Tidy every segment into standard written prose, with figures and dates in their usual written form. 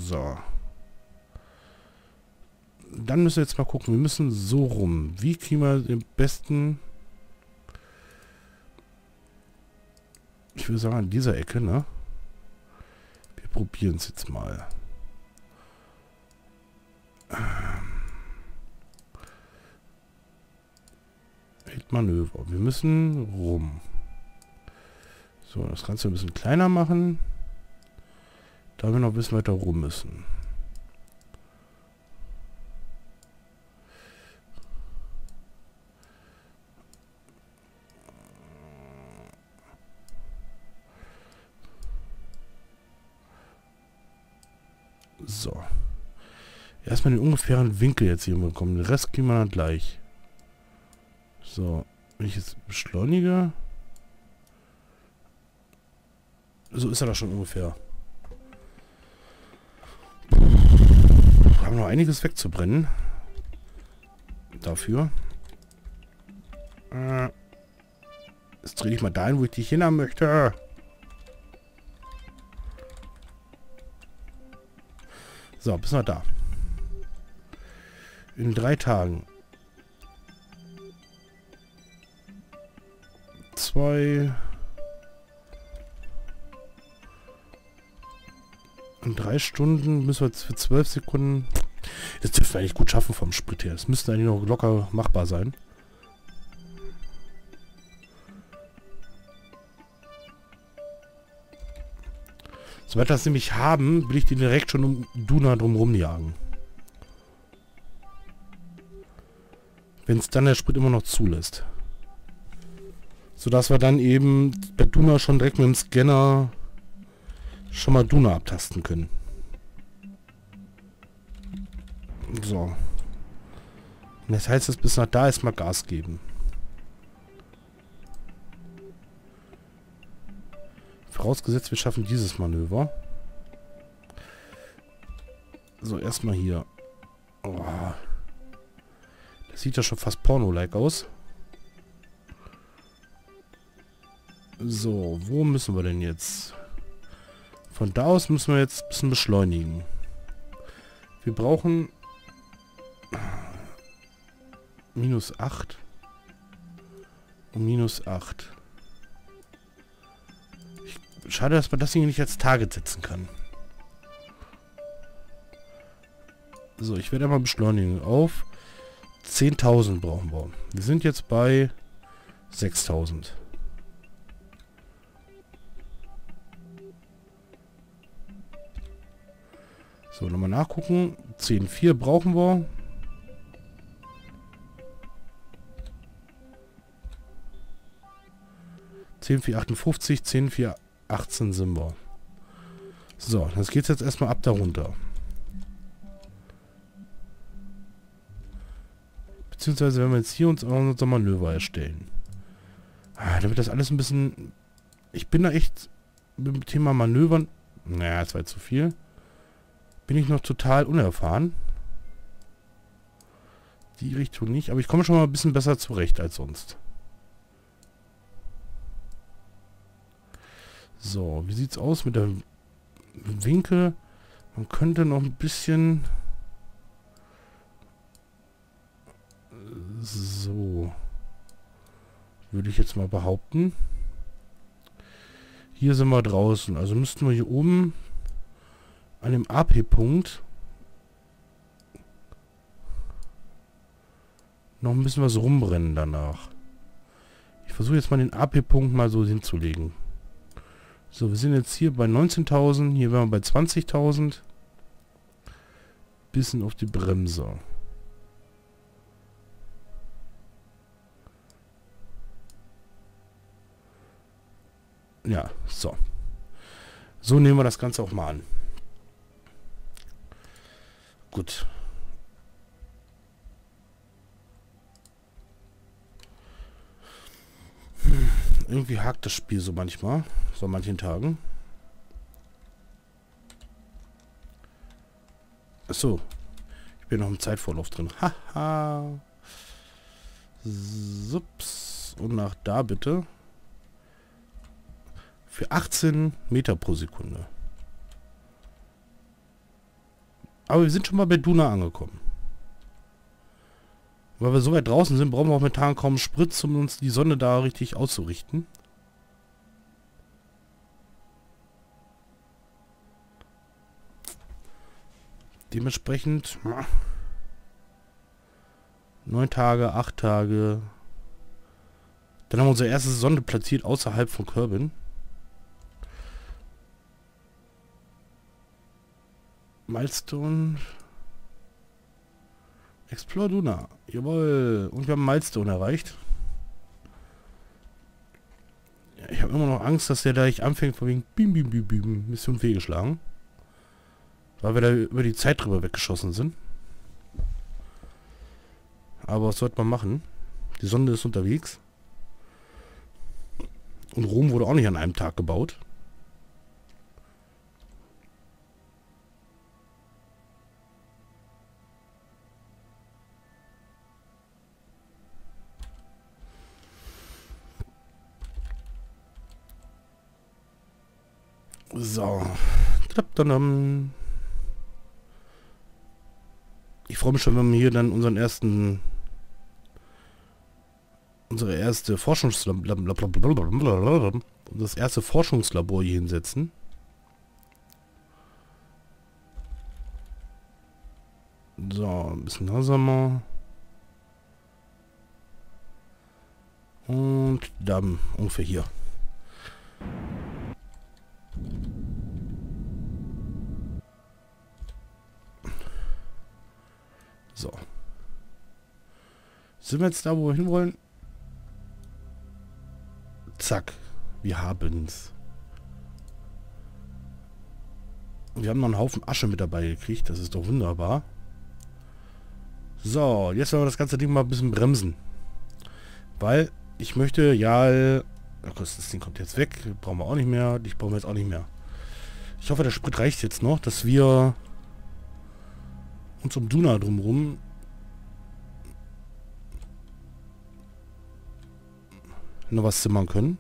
So. Dann müssen wir jetzt mal gucken. Wir müssen so rum. Wie kriegen wir den besten... Ich würde sagen, an dieser Ecke, ne? Wir probieren es jetzt mal. Manöver. Wir müssen rum. So, das Ganze ein bisschen kleiner machen. Da wir noch ein bisschen weiter rum müssen. So. Erstmal den ungefähren Winkel jetzt hier bekommen. Den Rest kriegen wir dann gleich. So. Wenn ich jetzt beschleunige. So ist er da schon ungefähr. Wir haben noch einiges wegzubrennen. Dafür. Jetzt drehe ich mal dahin, wo ich dich hin haben möchte. So, bis wir da. In 3 Tagen. 2. In 3 Stunden müssen wir jetzt für 12 Sekunden... Das dürfen wir eigentlich gut schaffen vom Sprit her. Das müsste eigentlich noch locker machbar sein. Sobald wir das nämlich haben, will ich den direkt schon um Duna drumherum jagen. Wenn es dann der Sprit immer noch zulässt. Sodass wir dann eben bei Duna schon direkt mit dem Scanner schon mal Duna abtasten können. So. Und das heißt, dass bis nach da erstmal Gas geben. Vorausgesetzt, wir schaffen dieses Manöver. So, erstmal hier. Oh. Das sieht ja schon fast Porno-like aus. So, wo müssen wir denn jetzt? Von da aus müssen wir jetzt ein bisschen beschleunigen. Wir brauchen -8 und -8. Schade, dass man das hier nicht als Target setzen kann. So, ich werde einmal beschleunigen. Auf 10.000 brauchen wir. Wir sind jetzt bei 6.000. So, nochmal nachgucken. 10.4 brauchen wir. (10.458), 10.418 sind wir. So, das geht jetzt erstmal ab darunter. Beziehungsweise wenn wir jetzt hier uns auch unser Manöver erstellen. Damit das alles ein bisschen... Ich bin da echt mit dem Thema Manövern... Naja, das war jetzt zu viel. Bin ich noch total unerfahren. Die Richtung nicht, aber ich komme schon mal ein bisschen besser zurecht als sonst. So, wie sieht's aus mit dem Winkel? Man könnte noch ein bisschen... So. Würde ich jetzt mal behaupten. Hier sind wir draußen. Also müssten wir hier oben an dem AP-Punkt noch ein bisschen was rumbrennen danach. Ich versuche jetzt mal den AP-Punkt mal so hinzulegen. So, wir sind jetzt hier bei 19.000. Hier wären wir bei 20.000. Bisschen auf die Bremse. Ja, so. So nehmen wir das Ganze auch mal an. Gut. Irgendwie hakt das Spiel so manchmal. So an manchen Tagen. Achso. Ich bin noch im Zeitvorlauf drin. Haha. Sups. Und nach da bitte. Für 18 Meter pro Sekunde. Aber wir sind schon mal bei Duna angekommen. Weil wir so weit draußen sind, brauchen wir auch momentan kaum Sprit, um uns die Sonne da richtig auszurichten. Dementsprechend 9 Tage, 8 Tage. Dann haben wir unsere erste Sonde platziert außerhalb von Kerbin. Milestone. Explore Duna. Jawohl. Und wir haben Milestone erreicht. Ja, ich habe immer noch Angst, dass der gleich anfängt von wegen Bim, Bim, Bim, Bim, Mission fehlgeschlagen. Weil wir da über die Zeit drüber weggeschossen sind. Aber was sollte man machen? Die Sonde ist unterwegs. Und Rom wurde auch nicht an einem Tag gebaut. So. Ich freue mich schon, wenn wir hier dann unsere erste das erste Forschungslabor hier hinsetzen. So, ein bisschen langsamer. Und dann ungefähr hier. So. Sind wir jetzt da, wo wir hinwollen? Zack. Wir haben's. Wir haben noch einen Haufen Asche mit dabei gekriegt. Das ist doch wunderbar. So, jetzt wollen wir das ganze Ding mal ein bisschen bremsen. Weil ich möchte, ja... Das Ding kommt jetzt weg. Brauchen wir auch nicht mehr. Dich brauchen wir jetzt auch nicht mehr. Ich hoffe, der Sprit reicht jetzt noch, dass wir uns um Duna drumherum noch was zimmern können.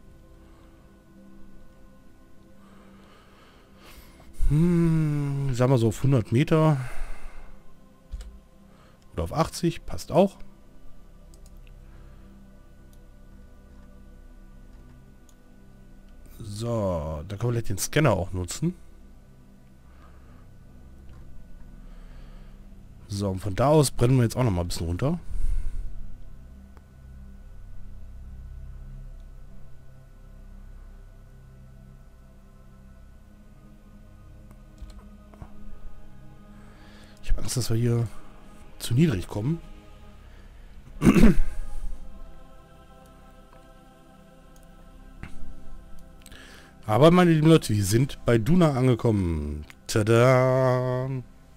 Sagen wir so auf 100 Meter. Oder auf 80. Passt auch. So, da können wir gleich den Scanner auch nutzen. So, und von da aus brennen wir jetzt auch noch mal ein bisschen runter. Ich habe Angst, dass wir hier zu niedrig kommen. Aber meine lieben Leute, wir sind bei Duna angekommen. Tada!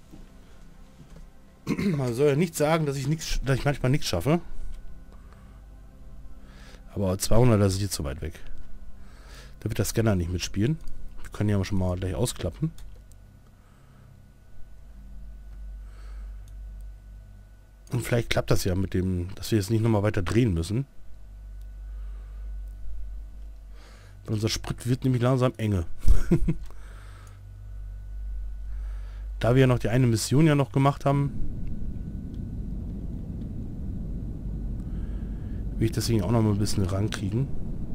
Man soll ja nicht sagen, dass ich manchmal nichts schaffe. Aber 200, das ist jetzt zu weit weg. Da wird der Scanner nicht mitspielen. Wir können ja schon mal gleich ausklappen. Und vielleicht klappt das ja mit dem, dass wir jetzt nicht nochmal weiter drehen müssen. Weil unser Sprit wird nämlich langsam enge. Da wir ja noch die eine Mission ja noch gemacht haben, will ich deswegen auch noch mal ein bisschen rankriegen.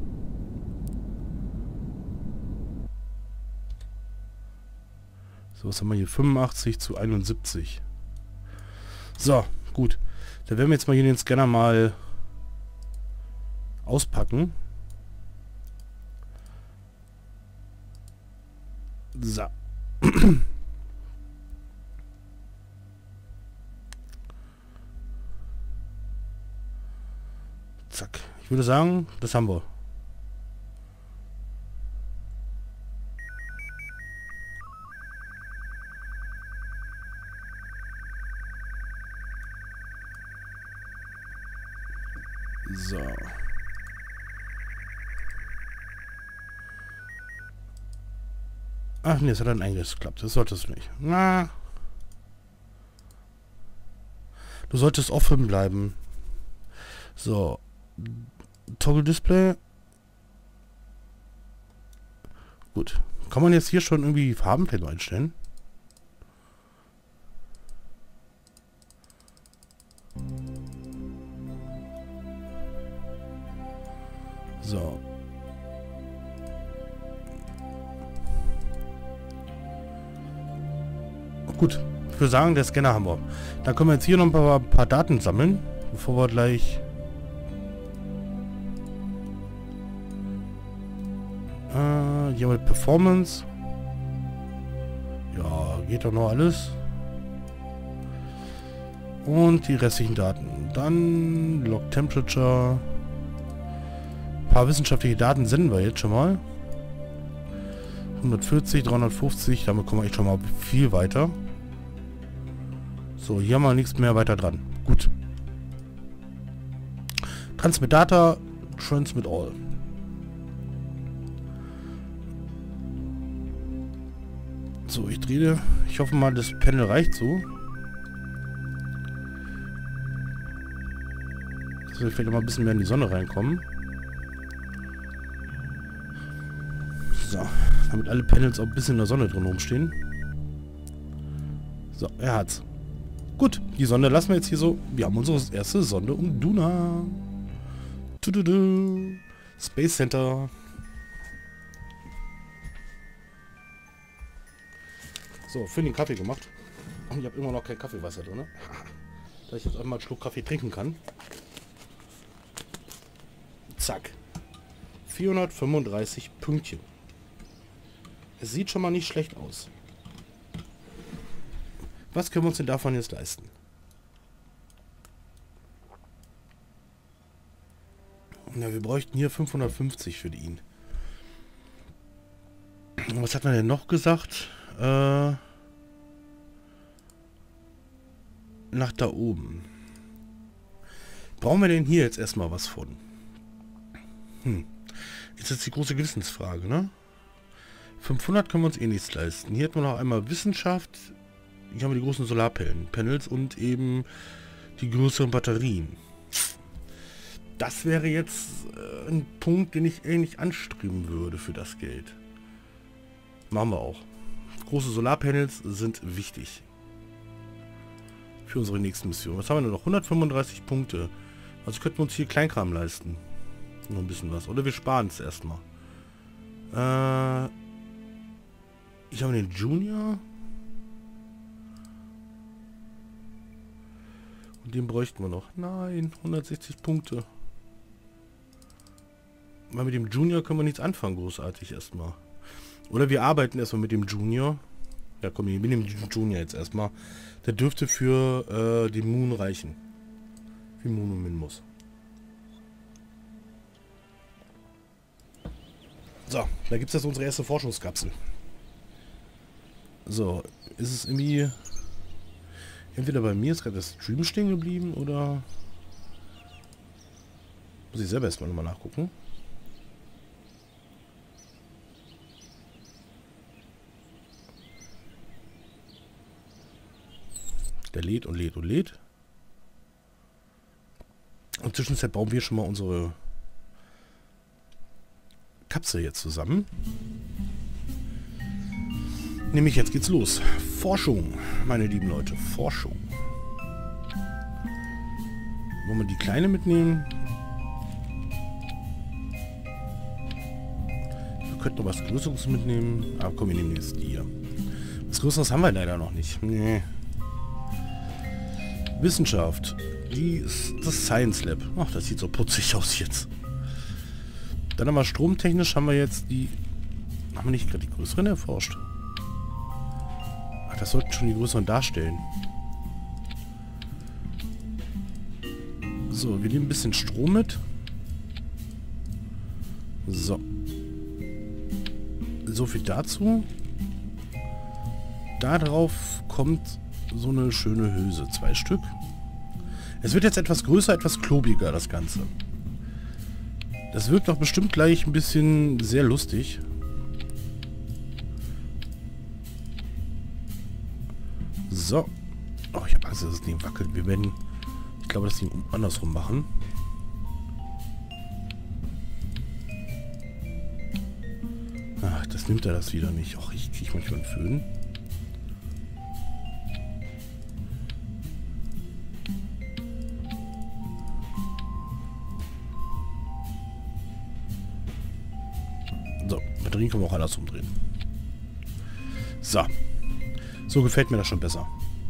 So, was haben wir hier? 85 zu 71. So, gut. Dann werden wir jetzt mal hier den Scanner mal auspacken. So. Zack. Ich würde sagen, das haben wir. So. Ach nee, es hat dann eingeklappt. Das solltest du nicht. Na. Du solltest offen bleiben. So. Toggle Display. Gut. Kann man jetzt hier schon irgendwie Farbenpläne einstellen? So. Gut. Ich würde sagen, der Scanner haben wir. Dann können wir jetzt hier noch ein paar Daten sammeln, bevor wir gleich... hier mit Performance. Ja, geht doch noch alles. Und die restlichen Daten. Dann Log Temperature. Ein paar wissenschaftliche Daten senden wir jetzt schon mal. 140, 350, damit kommen wir echt schon mal viel weiter. So, hier haben wir nichts mehr weiter dran. Gut. Transmit Data, Transmit All. So, ich drehe. Ich hoffe mal, das Panel reicht so. Dass wir vielleicht noch mal ein bisschen mehr in die Sonne reinkommen. So, damit alle Panels auch ein bisschen in der Sonne drin rumstehen. So, er hat's. Gut, die Sonde lassen wir jetzt hier so. Wir haben unsere erste Sonde um Duna. Tududu. Space Center. So, für den Kaffee gemacht. Und ich habe immer noch kein Kaffeewasser drin. Dass ich jetzt einmal einen Schluck Kaffee trinken kann. Zack. 435 Pünktchen. Es sieht schon mal nicht schlecht aus. Was können wir uns denn davon jetzt leisten? Na, wir bräuchten hier 550 für ihn. Und was hat man denn noch gesagt? Nach da oben. Brauchen wir denn hier jetzt erstmal was von? Ist jetzt die große Gewissensfrage, ne? 500 können wir uns eh nichts leisten. Hier hätten wir noch einmal Wissenschaft. Hier haben wir die großen Solarpanels und eben die größeren Batterien. Das wäre jetzt ein Punkt, den ich ähnlich anstreben würde für das Geld. Machen wir auch. Große Solarpanels sind wichtig. Für unsere nächste Mission. Was haben wir denn noch? 135 Punkte. Also könnten wir uns hier Kleinkram leisten. Noch ein bisschen was. Oder wir sparen es erstmal. Ich habe den Junior. Und den bräuchten wir noch. Nein, 160 Punkte. Weil mit dem Junior können wir nichts anfangen, großartig erstmal. Oder wir arbeiten erstmal mit dem Junior. Ja komm, ich bin dem Junior jetzt erstmal. Der dürfte für den Moon reichen. Wie Moon und Min muss. So, da gibt es jetzt unsere erste Forschungskapsel. So, ist es irgendwie... Entweder bei mir ist gerade das Stream stehen geblieben oder... Muss ich selber erstmal nochmal nachgucken. Der lädt und lädt und lädt. Und zwischenzeit bauen wir schon mal unsere Kapsel jetzt zusammen. Nämlich jetzt geht's los. Forschung, meine lieben Leute. Forschung. Wollen wir die kleine mitnehmen? Wir könnten noch was Größeres mitnehmen. Aber komm, wir nehmen jetzt die hier. Was Größeres haben wir leider noch nicht. Nee. Wissenschaft. Das Science Lab. Ach, das sieht so putzig aus jetzt. Dann haben wir stromtechnisch, haben wir jetzt die... Haben wir nicht gerade die größeren erforscht? Ach, das sollten schon die größeren darstellen. So, wir nehmen ein bisschen Strom mit. So. So viel dazu. Da drauf kommt so eine schöne Hülse. 2 Stück. Es wird jetzt etwas größer, etwas klobiger, das Ganze. Das wirkt doch bestimmt gleich ein bisschen sehr lustig. So. Oh, ich habe Angst, dass das Ding wackelt. Wir werden... Ich glaube, das Ding andersrum machen. Ach, das nimmt er das wieder nicht. Och, ich kriege manchmal einen Föhn. Batterien können wir auch anders umdrehen. So. So gefällt mir das schon besser.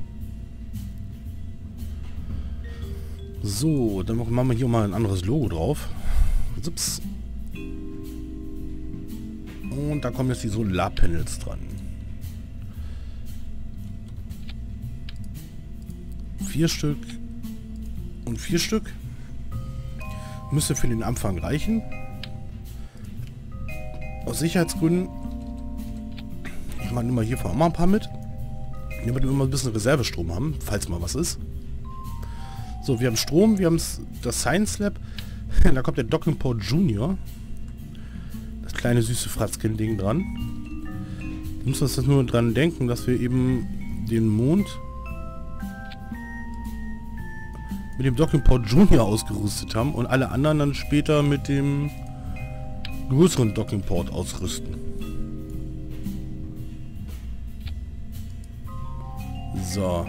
So, dann machen wir hier mal ein anderes Logo drauf. Ups. Und da kommen jetzt die Solarpanels dran. 4 Stück und 4 Stück. Müsste für den Anfang reichen. Aus Sicherheitsgründen. Ich meine immer hiervon auch mal ein paar mit. Damit wir immer ein bisschen Reservestrom haben, falls mal was ist. So, wir haben Strom, wir haben das Science Lab. Da kommt der Docking Port Junior. Das kleine süße Fratzkind-Ding dran. Wir müssen uns das nur dran denken, dass wir eben den Mond mit dem Docking Port Junior ausgerüstet haben und alle anderen dann später mit dem größeren Docking Port ausrüsten. So.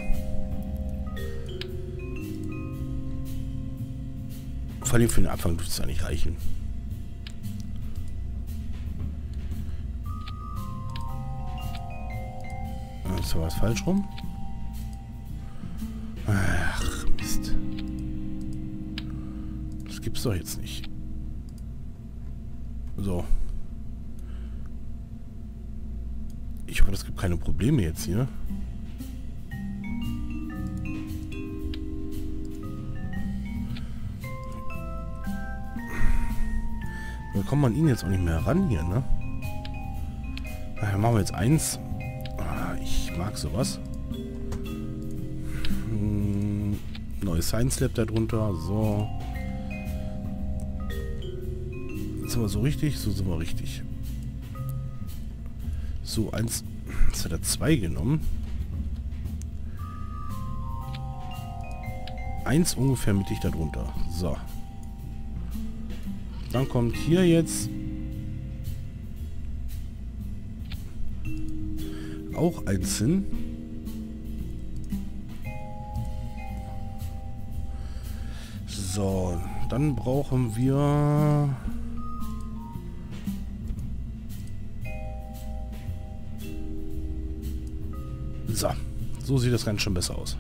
Vor allem für den Anfang dürfte es ja nicht reichen. Ist da was falsch rum? Ach, Mist. Das gibt's doch jetzt nicht. So. Ich hoffe, es gibt keine Probleme jetzt hier. Da kommt man ihn jetzt auch nicht mehr ran hier, ne? Dann machen wir jetzt eins. Ich mag sowas. Neues Science Lab darunter. So. Sind wir so richtig? So sind wir richtig. So, eins. Jetzt hat er 2 genommen. 1 ungefähr mittig darunter. So. Dann kommt hier jetzt auch eins hin. So, dann brauchen wir so sieht das ganz schön besser aus.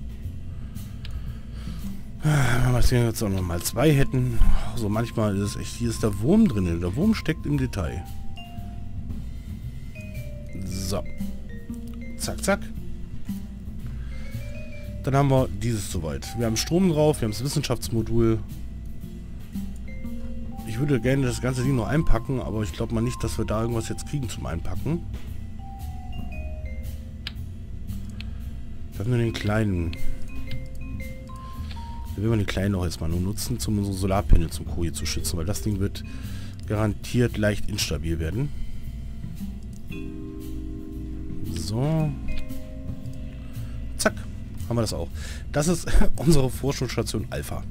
Wenn wir jetzt auch noch mal 2 hätten. So manchmal ist es echt, hier ist der Wurm drin. Der Wurm steckt im Detail. So. Zack, zack. Dann haben wir dieses soweit. Wir haben Strom drauf, wir haben das Wissenschaftsmodul. Ich würde gerne das ganze Ding noch einpacken, aber ich glaube mal nicht, dass wir da irgendwas jetzt kriegen zum Einpacken. Wir haben nur den kleinen. Wir werden den kleinen auch jetzt mal nur nutzen, um unsere Solarpanels zum Koje zu schützen, weil das Ding wird garantiert leicht instabil werden. So. Zack. Haben wir das auch. Das ist unsere Forschungsstation Alpha.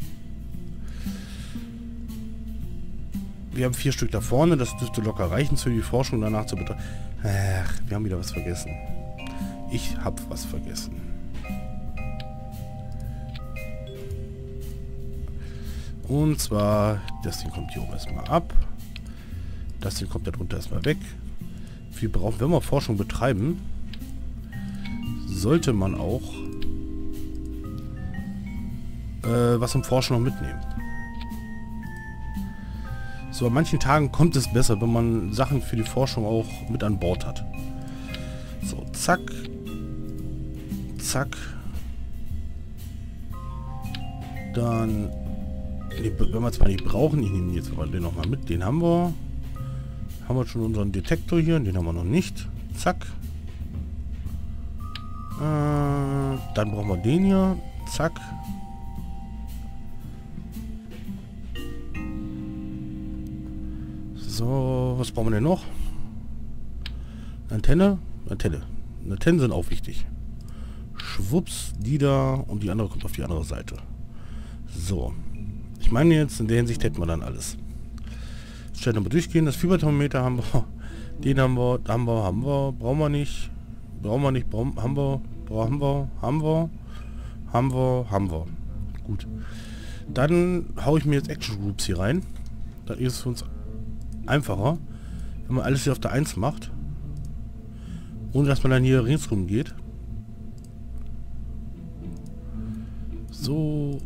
Wir haben 4 Stück da vorne. Das dürfte locker reichen für die Forschung danach zu betreiben. Ach, wir haben wieder was vergessen. Ich habe was vergessen. Und zwar, das Ding kommt hier oben erstmal ab. Das Ding kommt darunter erstmal weg. Wir brauchen, wenn wir Forschung betreiben, sollte man auch was zum Forschen noch mitnehmen. So, an manchen Tagen kommt es besser, wenn man Sachen für die Forschung auch mit an Bord hat. So, zack. Zack. Dann, wenn wir zwar nicht brauchen, ich nehme jetzt mal den nochmal mit, den haben wir. Haben wir schon unseren Detektor hier, den haben wir noch nicht. Zack. Dann brauchen wir den hier. Zack. So, was brauchen wir denn noch? Antenne? Antenne. Antennen sind auch wichtig. Schwupps, die da und die andere kommt auf die andere Seite. So. Ich meine jetzt, in der Hinsicht hätten wir dann alles. Schnell nochmal durchgehen. Das Fieberthermometer haben wir. Den haben wir, haben wir. Brauchen wir nicht. Brauchen wir nicht. Haben wir. Gut. Dann haue ich mir jetzt Action Groups hier rein. Dann ist es für uns einfacher. wenn man alles hier auf der 1 macht. Ohne dass man dann hier ringsrum geht. So.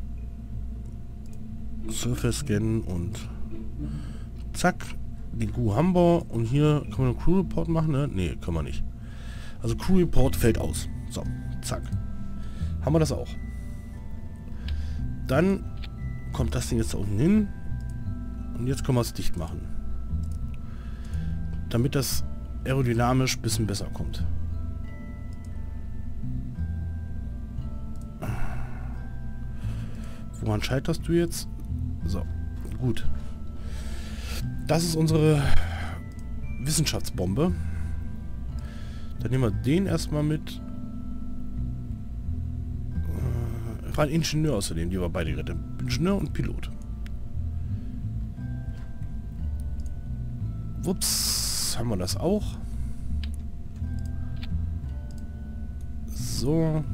Surface scannen und zack. Die Gu haben wir. Und hier kann man einen Crew Report machen, ne? Ne, kann man nicht. Also Crew Report fällt aus. So, zack. Haben wir das auch. Dann kommt das Ding jetzt da unten hin. Und jetzt können wir es dicht machen. Damit das aerodynamisch ein bisschen besser kommt. Woran scheiterst du jetzt? So, gut. Das ist unsere Wissenschaftsbombe. Dann nehmen wir den erstmal mit. War ein Ingenieur außerdem, die war beide gerettet. Ingenieur und Pilot. Wups, haben wir das auch. So.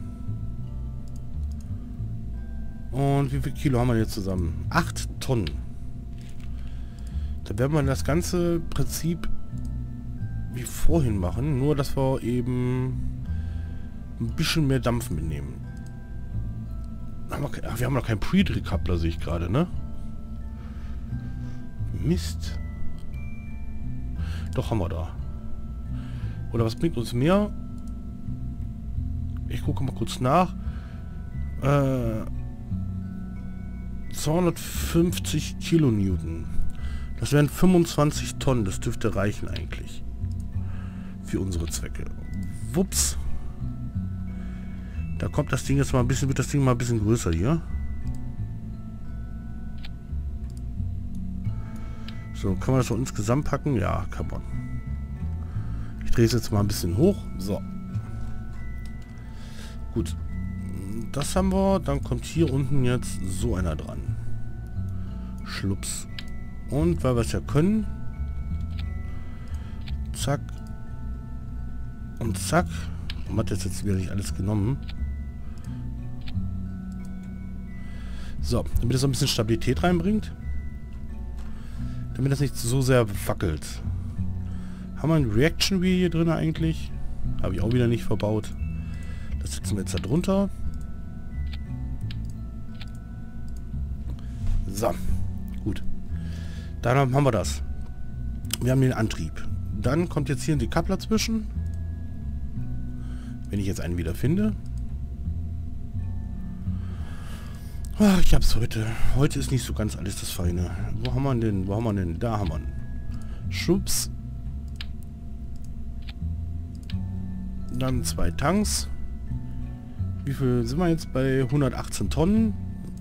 Und wie viel Kilo haben wir jetzt zusammen? 8 Tonnen. Da werden wir das ganze Prinzip wie vorhin machen, nur dass wir eben ein bisschen mehr Dampf mitnehmen. Wir haben noch keinen Pre-Decoupler, sehe ich gerade, ne? Mist. Doch, haben wir da. Oder was bringt uns mehr? Ich gucke mal kurz nach. 250 Kilonewton. Das wären 25 Tonnen. Das dürfte reichen eigentlich. Für unsere Zwecke. Wups. Da kommt das Ding jetzt mal ein bisschen, wird das Ding mal ein bisschen größer hier. So, kann man das so insgesamt packen? Ja, kann man. Ich drehe es jetzt mal ein bisschen hoch. So. Gut. Das haben wir. Dann kommt hier unten jetzt so einer dran. Schlups. Und weil wir es ja können. Zack. Und zack. Man hat jetzt wieder nicht alles genommen. So, damit es so ein bisschen Stabilität reinbringt. Damit das nicht so sehr wackelt. Haben wir ein Reaction Wheel hier drin eigentlich? Habe ich auch wieder nicht verbaut. Das setzen wir jetzt da drunter. So, gut. Dann haben wir das. Wir haben den Antrieb. Dann kommt jetzt hier ein Decoupler zwischen. Wenn ich jetzt einen wieder finde. Ach, ich hab's heute. Heute ist nicht so ganz alles das Feine. Wo haben wir denn? Wo haben wir denn? Da haben wir ihn. Schubs. Dann 2 Tanks. Wie viel sind wir jetzt bei 118 Tonnen?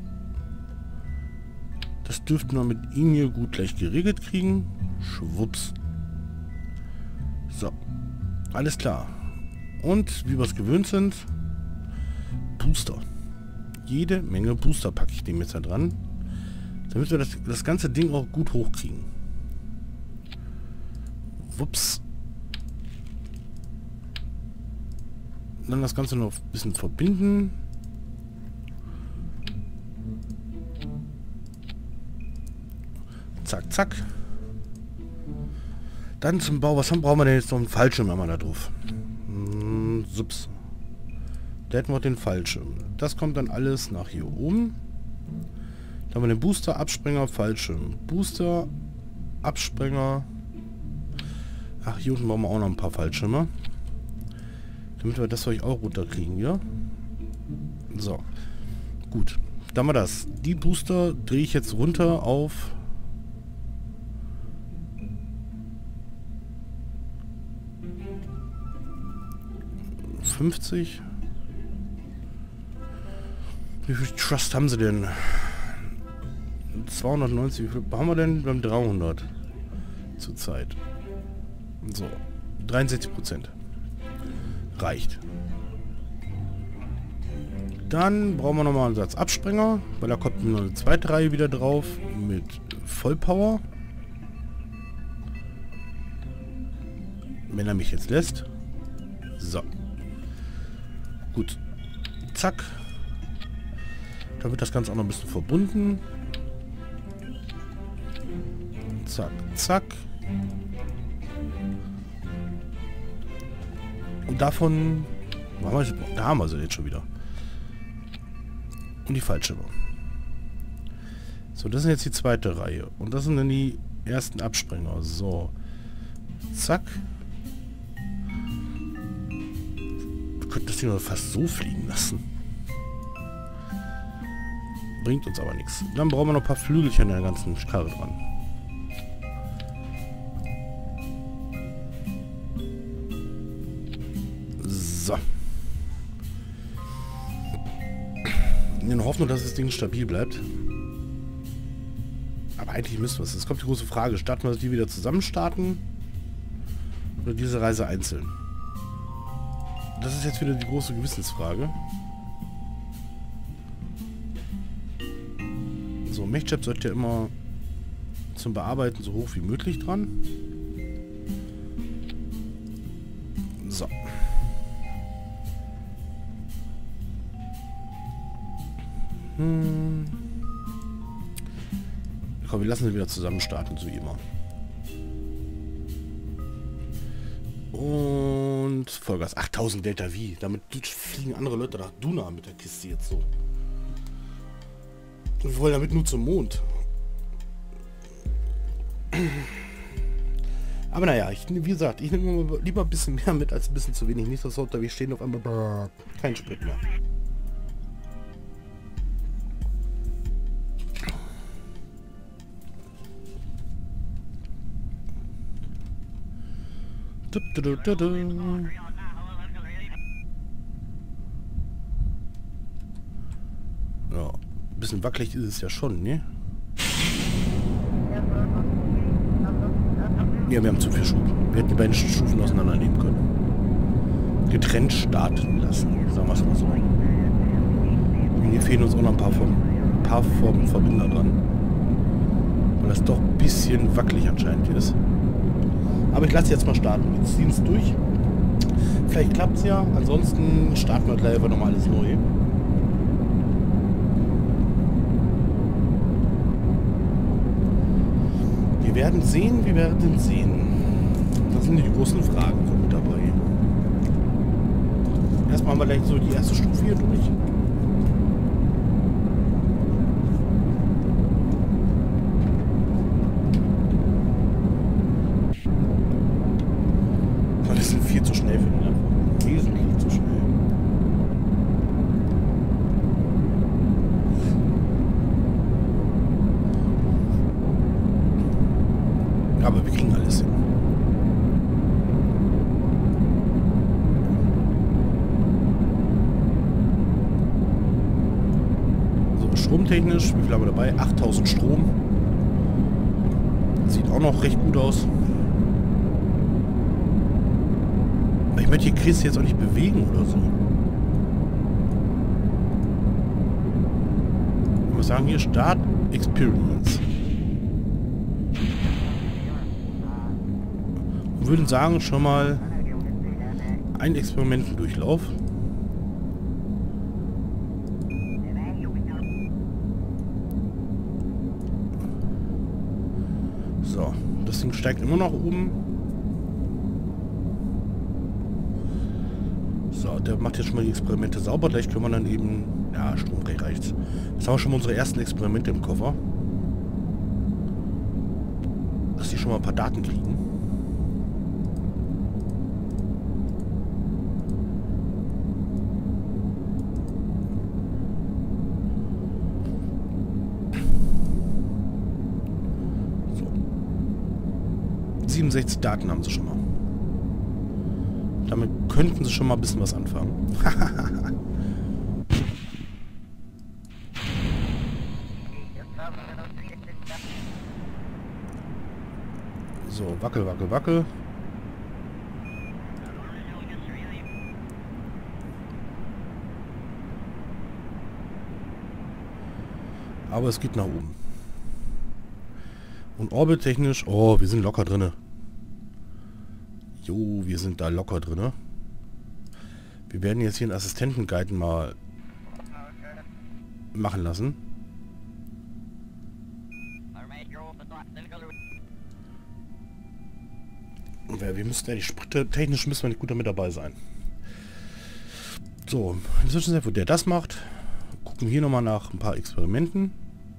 Das dürften wir mit ihm hier gut gleich geregelt kriegen. Schwupps. So. Alles klar. Und wie wir es gewöhnt sind, Booster. Jede Menge Booster packe ich dem jetzt da dran. Damit wir das ganze Ding auch gut hochkriegen. Wups. Dann das Ganze noch ein bisschen verbinden. Zack, zack. Dann zum Bau. Was brauchen wir denn jetzt noch? Einen Fallschirm einmal da drauf. Sups. Da hätten wir den Fallschirm. Das kommt dann alles nach hier oben. Da haben wir den Booster, Abspringer, Fallschirm. Booster, Abspringer. Ach, hier unten brauchen wir auch noch ein paar Fallschirme. Damit wir das euch auch runterkriegen, ja? So. Gut. Dann haben wir das. Die Booster drehe ich jetzt runter auf 50. Wie viel Trust haben sie denn? 290. Wie viel haben wir denn? Wir haben 300 zurzeit. So. 63%. Reicht. Dann brauchen wir nochmal einen Satz Abspringer, weil da kommt noch eine zweite Reihe wieder drauf mit Vollpower. Wenn er mich jetzt lässt. So. Gut. Zack. Da wird das Ganze auch noch ein bisschen verbunden. Zack, zack. Und davon... Da haben wir sie jetzt schon wieder. Und die Fallschirme. So, das ist jetzt die zweite Reihe. Und das sind dann die ersten Abspringer. So. Zack. Wir könnten das Ding nur fast so fliegen lassen. Bringt uns aber nichts. Dann brauchen wir noch ein paar Flügelchen an der ganzen Karre dran. So. In der Hoffnung, dass das Ding stabil bleibt. Aber eigentlich müssen wir es. Jetzt kommt die große Frage. Starten wir die wieder zusammen starten? Oder diese Reise einzeln? Das ist jetzt wieder die große Gewissensfrage. So, Mechchap sollte ja immer zum Bearbeiten so hoch wie möglich dran. So. Komm, wir lassen sie wieder zusammen starten, so wie immer. Und Vollgas. 8000 Delta V. Damit fliegen andere Leute nach Duna mit der Kiste jetzt so. Und wir wollen damit nur zum Mond. Aber naja, wie gesagt, ich nehme lieber ein bisschen mehr mit als ein bisschen zu wenig. Nicht, dass wir stehen auf einmal kein Sprit mehr. Ja, ein bisschen wackelig ist es ja schon, ne? Ja, wir haben zu viel Schub. Wir hätten die beiden Stufen auseinandernehmen können. Getrennt starten lassen, sagen wir es mal so. Und hier fehlen uns auch noch ein paar vom Verbinder dran. Weil das doch ein bisschen wackelig anscheinend ist. Aber ich lasse jetzt mal starten. Wir ziehen es durch. Vielleicht klappt es ja. Ansonsten starten wir gleich einfach nochmal alles neu. Wir werden sehen, wir werden sehen. Das sind die großen Fragen so mit dabei. Erstmal haben wir gleich so die erste Stufe hier durch. Das sind viel zu schnell für den Antworten. Wesentlich zu schnell. Aber wir kriegen alles hin. So, stromtechnisch, wie viel haben wir dabei? 8000 Strom. Sieht auch noch recht gut aus. Aber ich möchte die Kiste jetzt auch nicht bewegen oder so. Ich muss sagen, hier Start Experience. Würden sagen, schon mal ein Experimentendurchlauf. So, das Ding steigt immer noch oben. So, der macht jetzt schon mal die Experimente sauber. Gleich können wir dann eben... Ja, Strom reicht. Jetzt haben wir schon mal unsere ersten Experimente im Koffer. Dass die schon mal ein paar Daten kriegen. So. 67 Daten haben sie schon mal. Damit könnten sie schon mal ein bisschen was anfangen. So, wackel, wackel, wackel. Aber es geht nach oben. Und orbittechnisch, oh, wir sind locker drinne. Jo, wir sind da locker drinne. Wir werden jetzt hier einen Assistentenguiden mal machen lassen. Und wir müssen ja, die Sprit technisch müssen wir nicht gut damit dabei sein. So, inzwischen, wo der das macht, gucken wir hier nochmal nach ein paar Experimenten.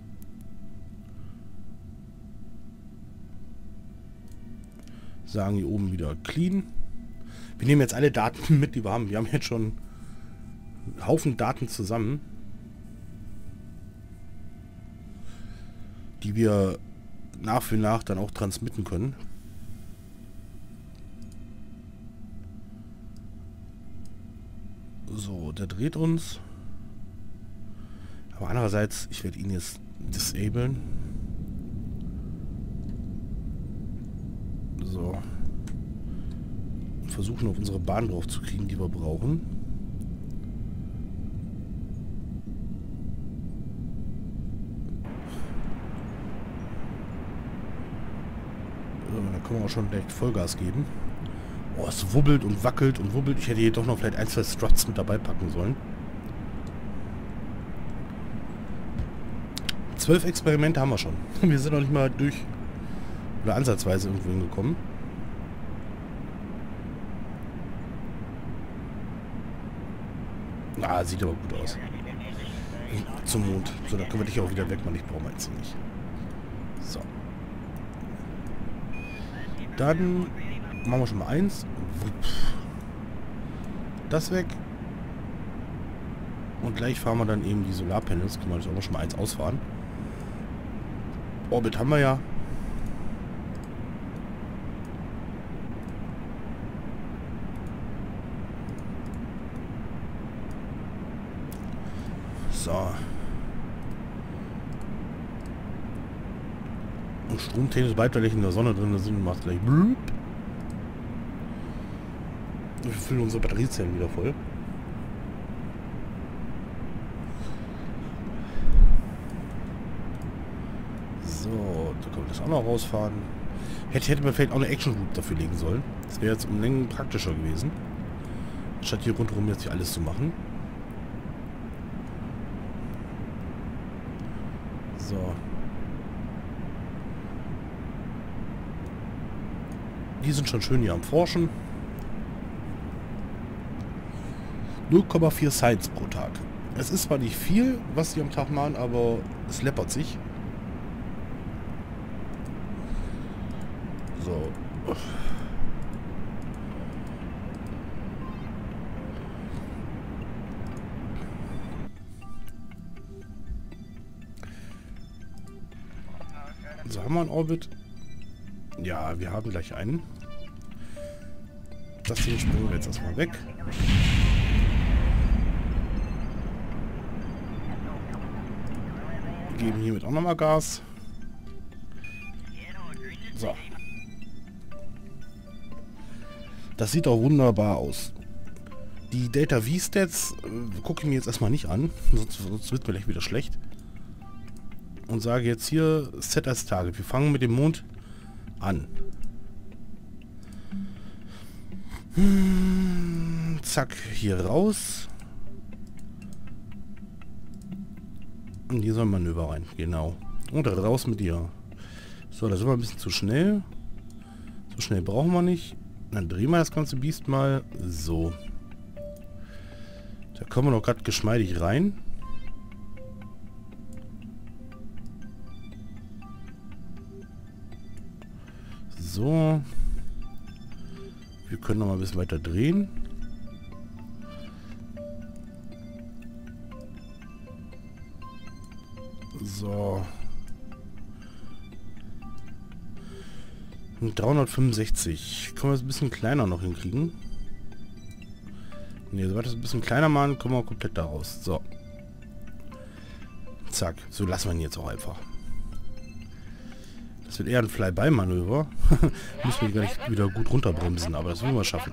Sagen hier oben wieder clean. Wir nehmen jetzt alle Daten mit, die wir haben. Wir haben jetzt schon einen Haufen Daten zusammen, die wir nach für nach dann auch transmitten können. So, der dreht uns. Aber andererseits, ich werde ihn jetzt disablen. So. Und versuchen auf unsere Bahn drauf zu kriegen, die wir brauchen. So, da können wir auch schon direkt Vollgas geben. Oh, es wubbelt und wackelt und wubbelt. Ich hätte hier doch noch vielleicht ein, zwei Struts mit dabei packen sollen. 12 Experimente haben wir schon. Wir sind noch nicht mal durch oder ansatzweise irgendwo hingekommen. Ah, sieht aber gut aus. Zum Mond. So, da können wir dich auch wieder wegmachen. Ich brauche jetzt nicht. So. Dann machen wir schon mal eins. Das weg. Und gleich fahren wir dann eben die Solarpanels. Können wir das auch schon mal eins ausfahren. Orbit haben wir ja. So. Und stromtechnisch bleibt, weil ich in der Sonne drin sind und macht gleich blüp. Wir füllen unsere Batteriezellen wieder voll. So, da können wir das auch noch rausfahren. Hätte man vielleicht auch eine Action Group dafür legen sollen. Das wäre jetzt um Längen praktischer gewesen. Statt hier rundherum jetzt hier alles zu machen. So. Die sind schon schön hier am Forschen. 0,4 Sites pro Tag. Es ist zwar nicht viel, was sie am Tag machen, aber es läppert sich. So. So, haben wir einen Orbit? Ja, wir haben gleich einen. Das Ding springen wir jetzt erstmal weg. Geben hiermit auch nochmal Gas. So. Das sieht auch wunderbar aus. Die Delta V-Stats gucke ich mir jetzt erstmal nicht an, sonst wird mir gleich wieder schlecht. Und sage jetzt hier Set als Target. Wir fangen mit dem Mond an. Zack, hier raus. Und hier soll ein Manöver rein, genau. Und raus mit dir. So, da sind wir ein bisschen zu schnell. So schnell brauchen wir nicht. Dann drehen wir das ganze Biest mal. So. Da kommen wir noch gerade geschmeidig rein. So. Wir können noch mal ein bisschen weiter drehen. So. 365. Können wir es ein bisschen kleiner noch hinkriegen? Ne, sobald wir es ein bisschen kleiner machen, kommen wir komplett da raus. So. Zack. So lassen wir ihn jetzt auch einfach. Das wird eher ein Fly-by-Manöver. Müssen wir gar nicht wieder gut runterbremsen, aber das wollen wir schaffen.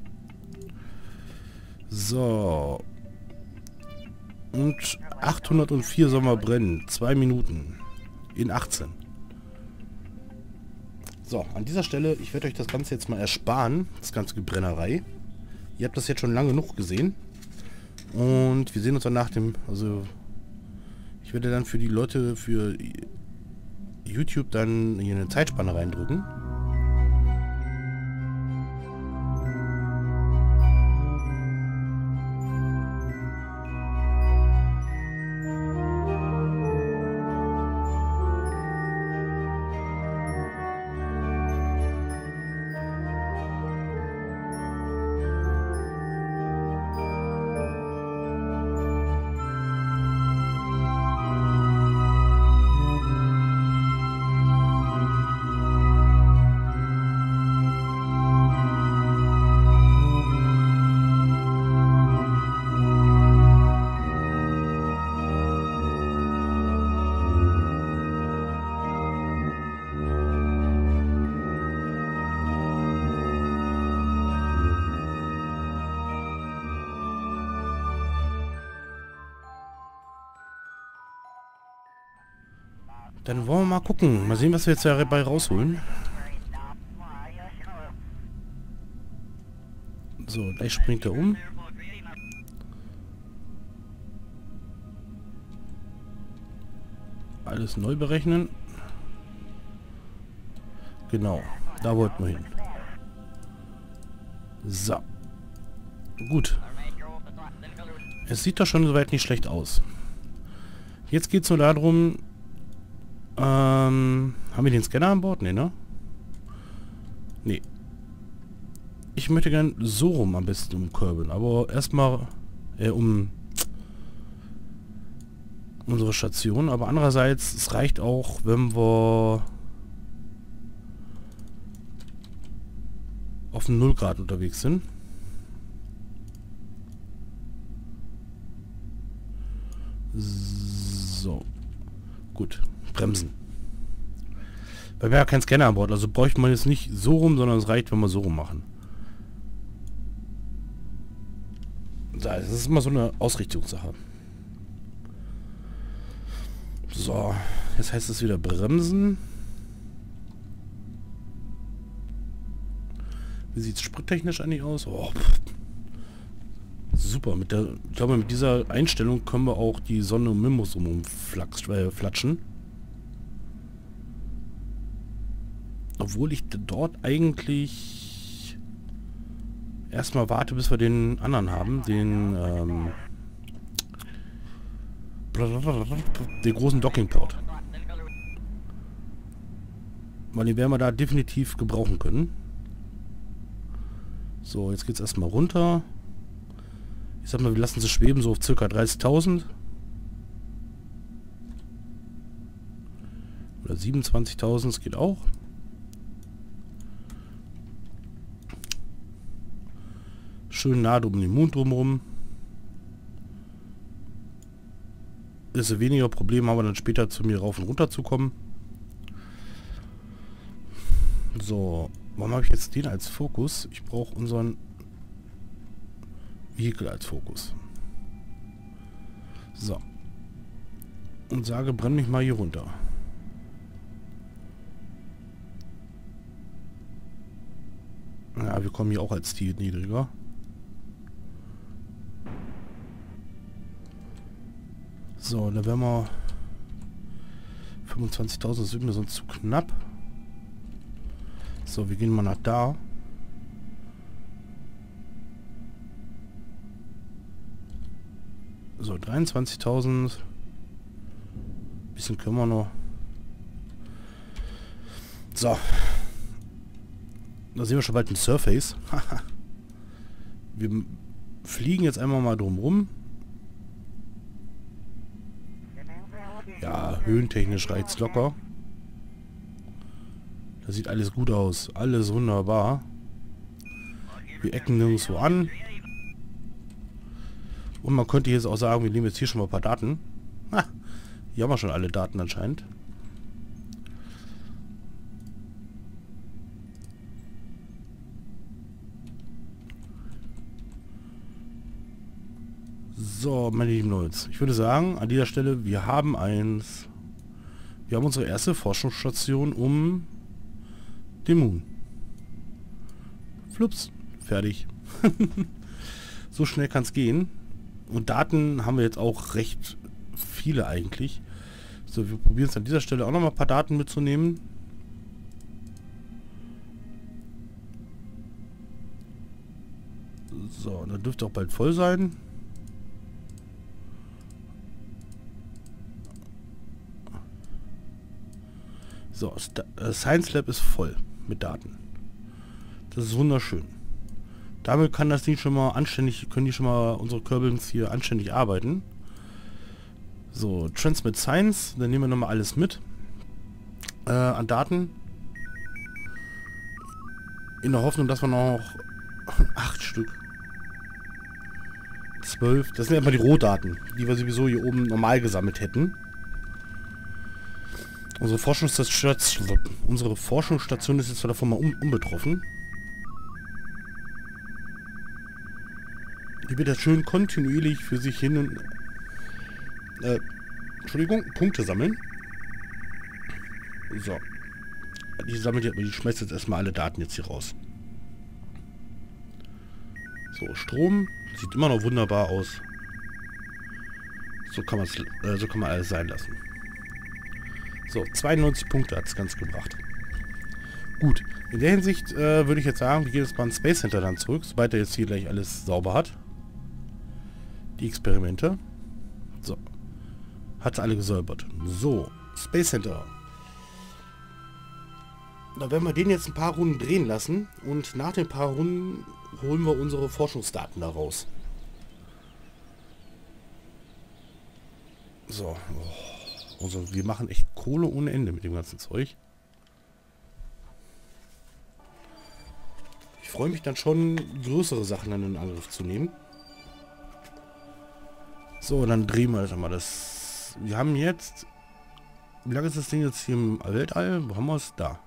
So. Und 804 sollen wir brennen. 2 Minuten. In 18. So, an dieser Stelle, ich werde euch das Ganze jetzt mal ersparen. Das ganze Gebrennerei. Ihr habt das jetzt schon lange genug gesehen. Und wir sehen uns dann nach dem... Also, ich werde dann für die Leute, für YouTube dann hier eine Zeitspanne reindrücken. Dann wollen wir mal gucken. Mal sehen, was wir jetzt dabei rausholen. So, gleich springt er um. Alles neu berechnen. Genau, da wollten wir hin. So. Gut. Es sieht doch schon soweit nicht schlecht aus. Jetzt geht es nur darum, haben wir den Scanner an Bord? Nee, ne? Nee. Ich möchte gern so rum am besten umkurbeln, aber erstmal um unsere Station. Aber andererseits, es reicht auch, wenn wir auf dem 0 Grad unterwegs sind. So. Gut. Bremsen. Weil wir ja keinen Scanner an Bord, also bräuchte man jetzt nicht so rum, sondern es reicht, wenn wir so rum machen. Das ist immer so eine Ausrichtungssache. So, jetzt heißt es wieder bremsen. Wie sieht es sprittechnisch eigentlich aus? Oh, super, ich glaube, mit dieser Einstellung können wir auch die Sonne um Mimbus flatschen. Obwohl ich dort eigentlich erstmal warte, bis wir den anderen haben, den großen Dockingport. Weil den werden wir da definitiv gebrauchen können. So, jetzt geht es erstmal runter. Ich sag mal, wir lassen sie schweben so auf ca. 30.000. Oder 27.000, das geht auch. Schön nah um den Mond drumherum. Desto weniger Probleme haben wir dann später zu mir rauf und runter zu kommen. So, warum habe ich jetzt den als Fokus? Ich brauche unseren Vehikel als Fokus. So. Und sage, brenn mich mal hier runter. Ja, wir kommen hier auch als Ziel niedriger. So, dann werden wir 25.000, das wird mir sonst zu knapp. So, wir gehen mal nach da. So, 23.000. Bisschen können wir noch. So. Da sehen wir schon bald ein Surface. Wir fliegen jetzt einmal mal drum rum. Ja, höhentechnisch reicht's locker. Das sieht alles gut aus. Alles wunderbar. Wir ecken nirgendwo an. Und man könnte jetzt auch sagen, wir nehmen jetzt hier schon mal ein paar Daten. Ha, hier haben wir schon alle Daten anscheinend. So, meine lieben Leute, ich würde sagen, an dieser Stelle, wir haben unsere erste Forschungsstation um den Moon. Flups, fertig. So schnell kann es gehen. Und Daten haben wir jetzt auch recht viele eigentlich. So, wir probieren es an dieser Stelle auch noch mal ein paar Daten mitzunehmen. So, dann dürfte auch bald voll sein. So, Science Lab ist voll mit Daten. Das ist wunderschön. Damit kann das Ding schon mal anständig, können die schon mal unsere Kerbals hier anständig arbeiten. So, Transmit Science, dann nehmen wir nochmal alles mit an Daten. In der Hoffnung, dass wir noch 8 Stück, 12, das sind einfach die Rohdaten, die wir sowieso hier oben normal gesammelt hätten. Unsere Forschungsstation ist jetzt davon mal unbetroffen. Die wird das schön kontinuierlich für sich hin und Entschuldigung, Punkte sammeln. So. Die schmeißt jetzt erstmal alle Daten jetzt hier raus. So, Strom. Sieht immer noch wunderbar aus. So kann man alles sein lassen. So, 92 Punkte hat es ganz gebracht. Gut, in der Hinsicht würde ich jetzt sagen, wir gehen jetzt beim Space Center dann zurück, sobald er jetzt hier gleich alles sauber hat. Die Experimente. So. Hat alle gesäubert. So, Space Center. Da werden wir den jetzt ein paar Runden drehen lassen und nach den paar Runden holen wir unsere Forschungsdaten da raus. So. Oh. Also wir machen echt Kohle ohne Ende mit dem ganzen Zeug. Ich freue mich dann schon, größere Sachen dann in Angriff zu nehmen. So, dann drehen wir das mal. Wir haben jetzt... Wie lange ist das Ding jetzt hier im Weltall? Wo haben wir es? Da.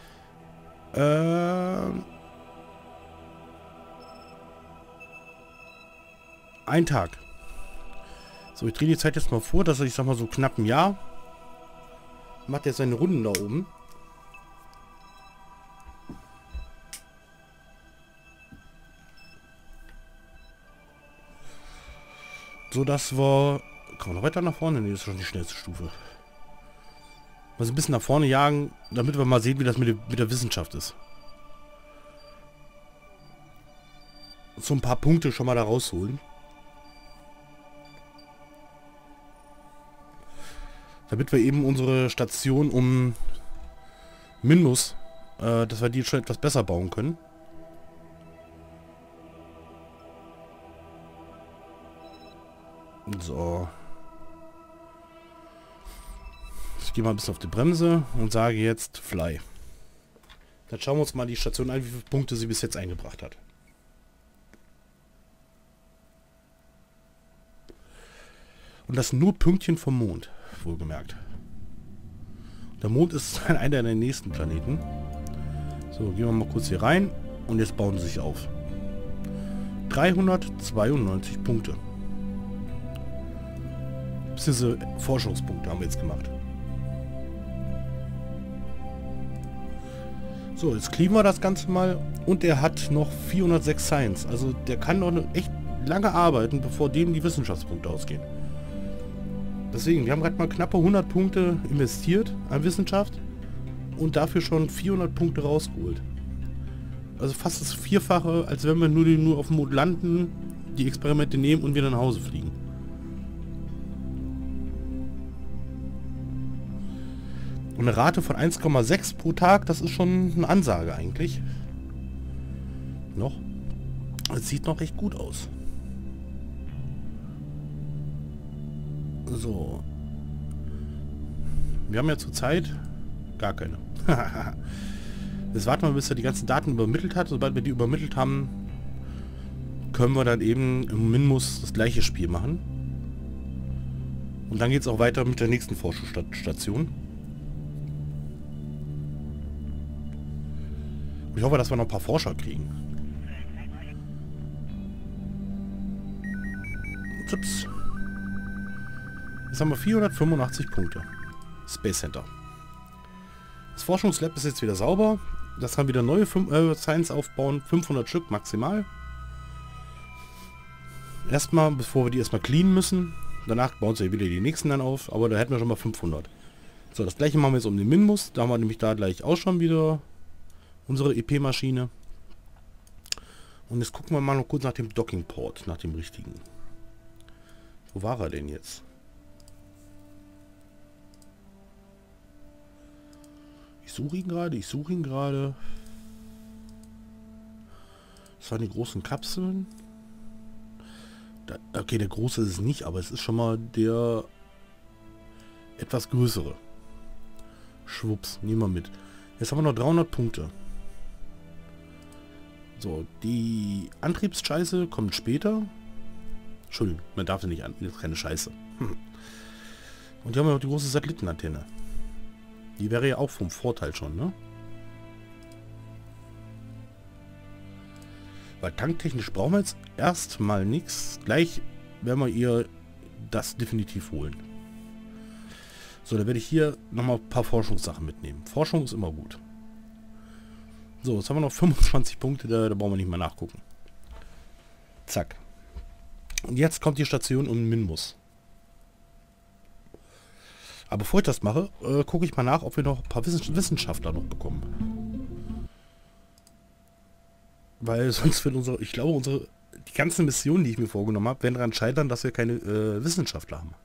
Ein Tag. So, ich drehe die Zeit jetzt mal vor, dass er, ich sag mal, so knapp ein Jahr macht er seine Runden da oben. So, dass wir... Kann man noch weiter nach vorne? Ne, das ist schon die schnellste Stufe. Mal so ein bisschen nach vorne jagen, damit wir mal sehen, wie das mit der Wissenschaft ist. So ein paar Punkte schon mal da rausholen. Damit wir eben unsere Station um Minus, dass wir die schon etwas besser bauen können. So. Ich gehe mal ein bisschen auf die Bremse und sage jetzt Fly. Dann schauen wir uns mal die Station an, wie viele Punkte sie bis jetzt eingebracht hat. Und das nur Pünktchen vom Mond, wohlgemerkt. Der Mond ist einer der nächsten Planeten. So, gehen wir mal kurz hier rein und jetzt bauen sie sich auf. 392 Punkte. Diese Forschungspunkte haben wir jetzt gemacht. So, jetzt cleanen wir das Ganze mal. Und er hat noch 406 Science. Also der kann noch echt lange arbeiten, bevor dem die Wissenschaftspunkte ausgehen. Deswegen, wir haben gerade mal knappe 100 Punkte investiert an Wissenschaft. Und dafür schon 400 Punkte rausgeholt. Also fast das Vierfache, als wenn wir nur auf dem Mond landen, die Experimente nehmen und wieder nach Hause fliegen. Und eine Rate von 1,6 pro Tag, das ist schon eine Ansage eigentlich. Noch. Es sieht noch recht gut aus. So. Wir haben ja zurzeit gar keine. Jetzt warten wir, bis er die ganzen Daten übermittelt hat. Sobald wir die übermittelt haben, können wir dann eben im Minmus das gleiche Spiel machen. Und dann geht es auch weiter mit der nächsten Forschungsstation. Ich hoffe, dass wir noch ein paar Forscher kriegen. Ups. Jetzt haben wir 485 Punkte. Space Center. Das Forschungslab ist jetzt wieder sauber. Das kann wieder neue Science aufbauen. 500 Stück maximal. Erstmal, bevor wir die erstmal cleanen müssen. Danach bauen sie wieder die nächsten dann auf. Aber da hätten wir schon mal 500. So, das gleiche machen wir jetzt um den Minmus. Da haben wir nämlich da gleich auch schon wieder unsere EP-Maschine. Und jetzt gucken wir mal noch kurz nach dem Docking-Port, nach dem richtigen. Wo war er denn jetzt? Ich suche ihn gerade. Das waren die großen Kapseln. Okay, der große ist es nicht, aber es ist schon mal der etwas größere. Schwupps, nehmen wir mit. Jetzt haben wir noch 300 Punkte. So, die Antriebsscheiße kommt später. Entschuldigung, man darf sie nicht an. Das ist keine Scheiße. Und hier haben wir noch die große Satellitenantenne. Die wäre ja auch vom Vorteil schon, ne? Weil tanktechnisch brauchen wir jetzt erstmal nichts. Gleich werden wir ihr das definitiv holen. So, da werde ich hier nochmal ein paar Forschungssachen mitnehmen. Forschung ist immer gut. So, jetzt haben wir noch 25 Punkte, da brauchen wir nicht mehr nachgucken. Zack. Und jetzt kommt die Station um Minmus. Aber bevor ich das mache, gucke ich mal nach, ob wir noch ein paar Wissenschaftler noch bekommen. Weil sonst wird ich glaube, die ganzen Missionen, die ich mir vorgenommen habe, werden daran scheitern, dass wir keine Wissenschaftler haben.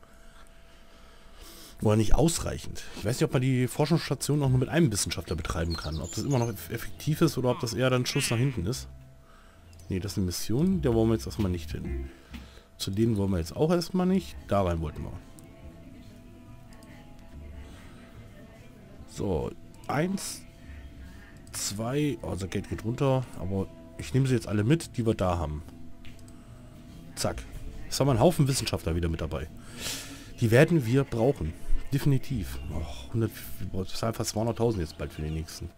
Oder nicht ausreichend. Ich weiß nicht, ob man die Forschungsstation auch nur mit einem Wissenschaftler betreiben kann. Ob das immer noch effektiv ist oder ob das eher dann Schuss nach hinten ist. Ne, das ist eine Mission, da wollen wir jetzt erstmal nicht hin. Zu denen wollen wir jetzt auch erstmal nicht. Da rein wollten wir. So, 1, 2, also Geld geht runter, aber ich nehme sie jetzt alle mit, die wir da haben. Zack. Jetzt haben wir einen Haufen Wissenschaftler wieder mit dabei. Die werden wir brauchen. Definitiv. Oh, 100, wir zahlen fast 200.000 jetzt bald für den nächsten.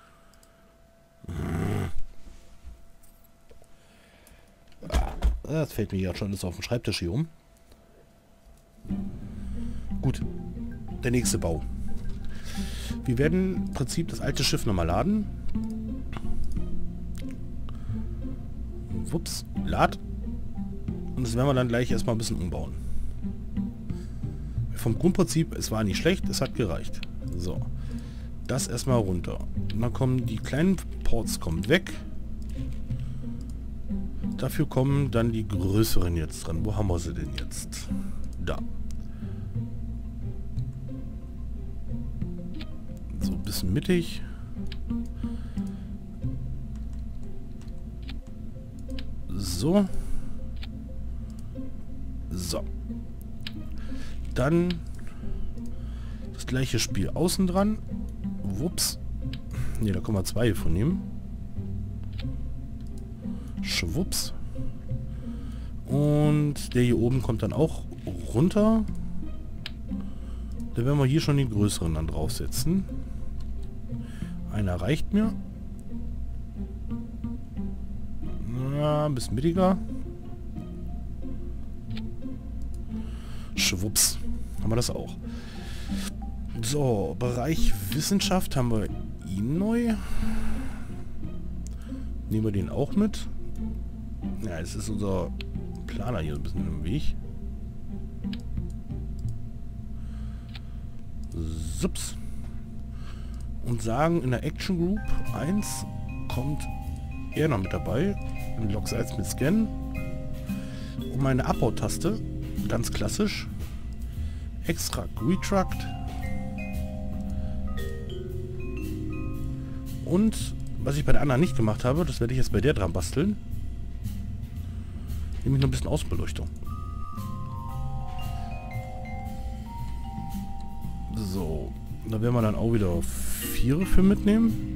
Das fällt mir ja schon alles auf dem Schreibtisch hier um. Gut. Der nächste Bau. Wir werden im Prinzip das alte Schiff nochmal laden. Wups. Lad. Und das werden wir dann gleich erstmal ein bisschen umbauen. Vom Grundprinzip, es war nicht schlecht, es hat gereicht. So. Das erstmal runter. Und dann kommen die kleinen Ports kommen weg. Dafür kommen dann die größeren jetzt dran. Wo haben wir sie denn jetzt? Da. So, ein bisschen mittig. So. So. Dann das gleiche Spiel außen dran. Wups. Ne, da können wir zwei von nehmen. Schwupps. Und der hier oben kommt dann auch runter. Da werden wir hier schon den größeren dann draufsetzen. Einer reicht mir. Ja, ein bisschen mittiger. Schwupps. Haben wir das auch. So, Bereich Wissenschaft haben wir ihn neu. Nehmen wir den auch mit. Ja, es ist unser Planer hier ein bisschen im Weg. Sups. Und sagen, in der Action Group 1 kommt er noch mit dabei. Logs 1 mit Scan. Und meine Abbautaste, ganz klassisch. Extract, Retract. Und was ich bei der anderen nicht gemacht habe, das werde ich jetzt bei der dran basteln. Nämlich noch ein bisschen Außenbeleuchtung. So, da werden wir dann auch wieder 4 für mitnehmen.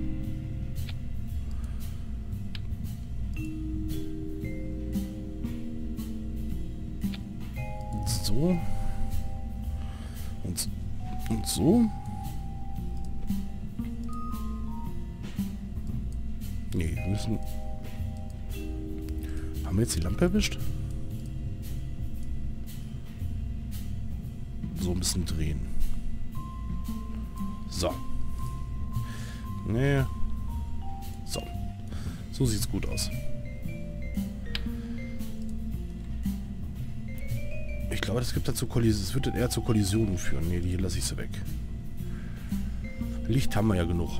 So. Und so. Nee, wir müssen... Haben wir jetzt die Lampe erwischt? So ein bisschen drehen. So. Nee. So. So sieht's gut aus. Ich glaube, das gibt dazu Kollisionen. Es wird eher zu Kollisionen führen. Nee, die lasse ich sie weg. Licht haben wir ja genug.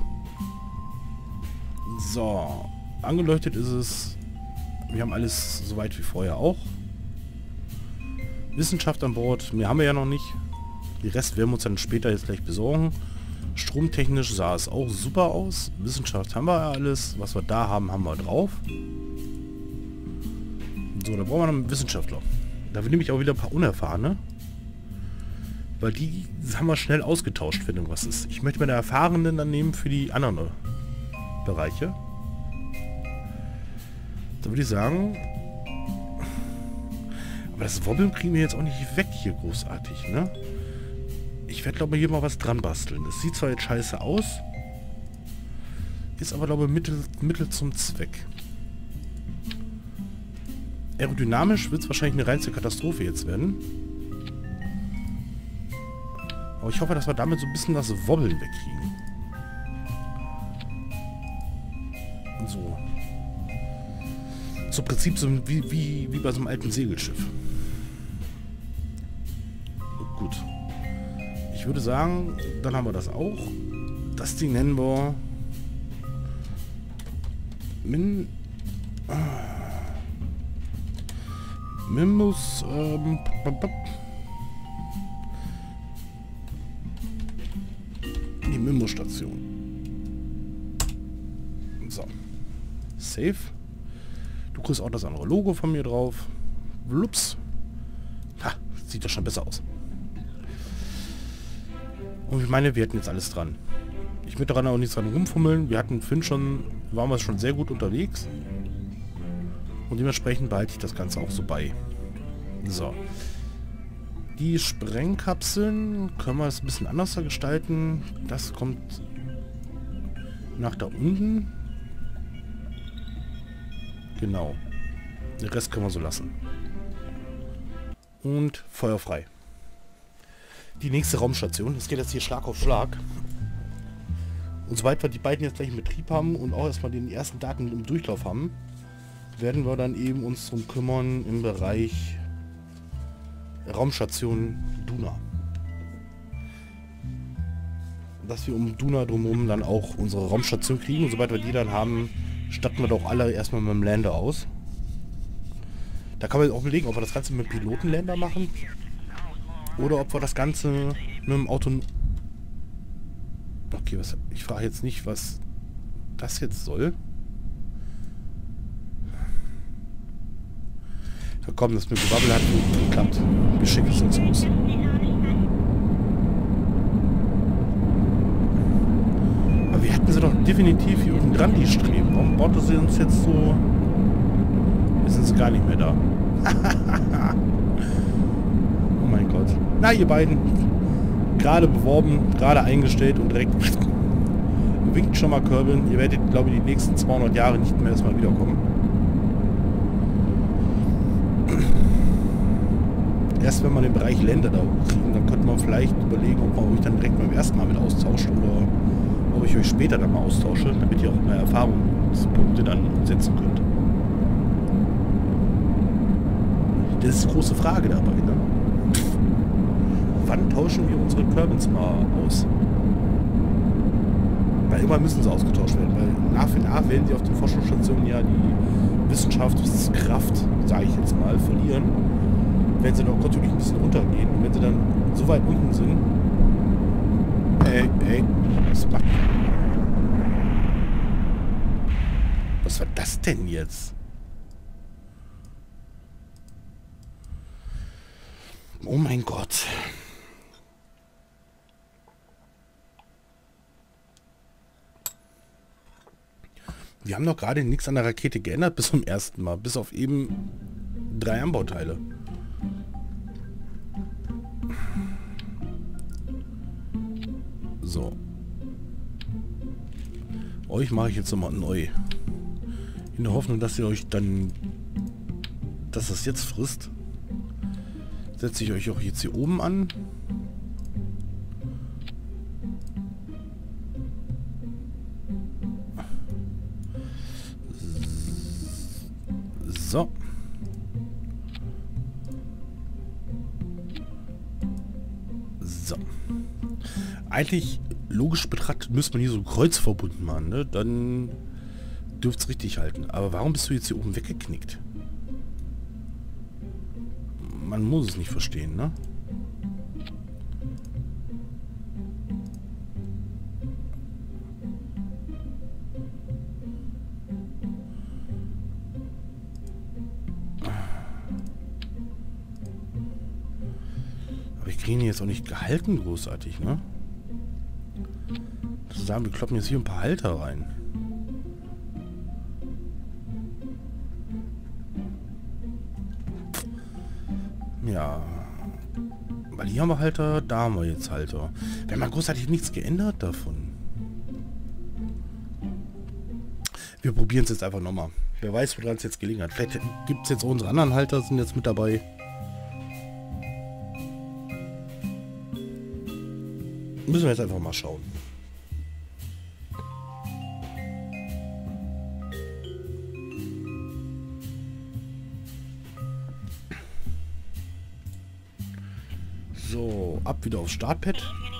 So. Angeleuchtet ist es. Wir haben alles so weit wie vorher auch. Wissenschaft an Bord. Mehr haben wir ja noch nicht. Die Rest werden wir uns dann später jetzt gleich besorgen. Stromtechnisch sah es auch super aus. Wissenschaft haben wir ja alles. Was wir da haben, haben wir drauf. So, da brauchen wir noch einen Wissenschaftler. Da nehme ich auch wieder ein paar Unerfahrene. Weil die haben wir schnell ausgetauscht, wenn irgendwas ist. Ich möchte meine Erfahrenen dann nehmen für die anderen Bereiche. Da würde ich sagen... Aber das Wobbeln kriegen wir jetzt auch nicht weg hier großartig, ne? Ich werde, glaube ich, hier mal was dran basteln. Das sieht zwar jetzt scheiße aus, ist aber, glaube ich, Mittel zum Zweck. Aerodynamisch wird es wahrscheinlich eine reinste Katastrophe jetzt werden. Aber ich hoffe, dass wir damit so ein bisschen das Wobbeln wegkriegen. So. So im Prinzip so wie bei so einem alten Segelschiff. Gut. Ich würde sagen, dann haben wir das auch. Das Ding nennen wir Mimbus die Mimbo-Station. So. Save. Du kriegst auch das andere Logo von mir drauf. Wlups. Ha, sieht doch schon besser aus. Und ich meine, wir hätten jetzt alles dran. Ich würde daran auch nichts dran rumfummeln. Wir hatten Finn schon, waren wir schon sehr gut unterwegs. Und dementsprechend behalte ich das Ganze auch so bei. So. Die Sprengkapseln können wir es ein bisschen anders gestalten. Das kommt nach da unten. Genau. Den Rest können wir so lassen. Und feuerfrei. Die nächste Raumstation. Das geht jetzt hier Schlag auf Schlag. Und sobald wir die beiden jetzt gleich in Betrieb haben und auch erstmal den ersten Daten im Durchlauf haben, werden wir dann eben uns drum kümmern im Bereich Raumstation Duna. Dass wir um Duna drumherum dann auch unsere Raumstation kriegen. Und sobald wir die dann haben, statten wir doch alle erstmal mit dem Lander aus. Da kann man auch überlegen, ob wir das Ganze mit dem Pilotenlander machen oder ob wir das Ganze mit dem Auto... Okay, was? Ich frage jetzt nicht, was das jetzt soll. Ja, komm, das mit Gewabbel hat nicht geklappt. Wir schicken es uns los. Aber wir hätten sie doch definitiv hier unten dran, die Streben. Warum baut sie uns jetzt so... Jetzt sind sie gar nicht mehr da. Oh mein Gott. Na, ihr beiden. Gerade beworben, gerade eingestellt und direkt... Winkt schon mal Kerbin. Ihr werdet, glaube ich, die nächsten 200 Jahre nicht mehr erstmal wiederkommen. Erst wenn man den Bereich Länder da kriegen, dann könnte man vielleicht überlegen, ob man euch dann direkt beim ersten Mal mit austauscht oder ob ich euch später dann mal austausche, damit ihr auch mehr Erfahrungspunkte dann setzen könnt. Das ist die große Frage dabei, ne? Wann tauschen wir unsere Kerbins mal aus? Weil immer müssen sie ausgetauscht werden, weil nach und nach werden sie auf den Forschungsstationen ja die Wissenschaftskraft, sage ich jetzt mal, verlieren, wenn sie noch natürlich ein bisschen runtergehen. Und wenn sie dann so weit unten sind... Ey, was macht... Was war das denn jetzt? Oh mein Gott. Wir haben doch gerade nichts an der Rakete geändert bis zum ersten Mal. Bis auf eben 3 Anbauteile. So. Euch mache ich jetzt nochmal neu. In der Hoffnung, dass ihr euch dann... dass das jetzt frisst. Setze ich euch auch jetzt hier oben an. So. So. Eigentlich, logisch betrachtet, müsste man hier so ein Kreuz verbunden machen, ne? Dann dürfte es richtig halten. Aber warum bist du jetzt hier oben weggeknickt? Man muss es nicht verstehen, ne? Aber ich kriege ihn jetzt auch nicht gehalten, großartig, ne? Das sagen, wir kloppen jetzt hier ein paar Halter rein. Ja. Weil hier haben wir Halter, da haben wir jetzt Halter. Wir haben großartig nichts geändert davon. Wir probieren es jetzt einfach nochmal. Wer weiß, woran es jetzt gelingen hat. Vielleicht gibt es jetzt unsere anderen Halter, sind jetzt mit dabei. Müssen wir jetzt einfach mal schauen. So, ab wieder aufs Startpad.